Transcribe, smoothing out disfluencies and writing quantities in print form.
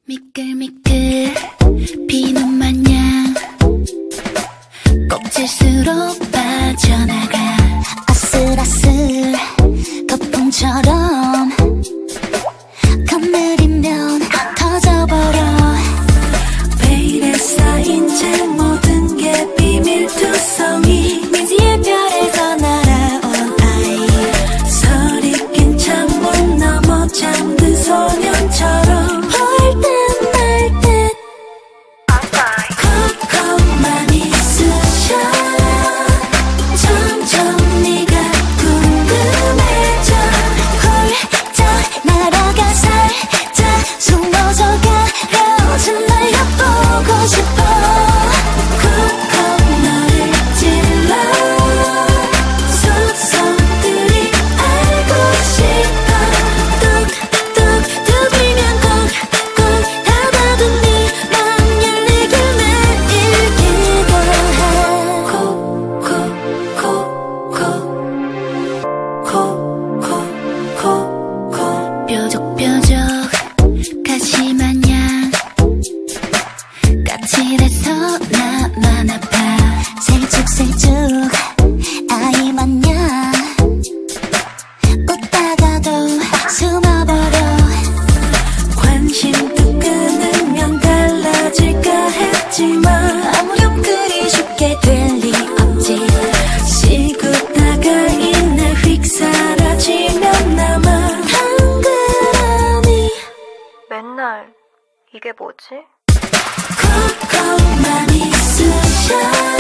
미끌미끌 비눈 마냥 꼭질수록 빠져나가 아슬아슬 거품처럼 건드리면 터져버려 베일에 쌓인 채 모든 게 비밀투성이 미지의 별에서 날아온 아이 서리낀 창문 너머 잠든 소년처럼 뾰족뾰족 가시마냥 까칠해서 나만 아파 살쭉살쭉 아이 마냥 웃다가도 숨어버려 관심도 끊으면 달라질까 했지만 아무렴 그리 쉽게 될 리 없지 시구다가 이내 휙 사라지면 남아 맨날 이게 뭐지? 콕콕만 있으셔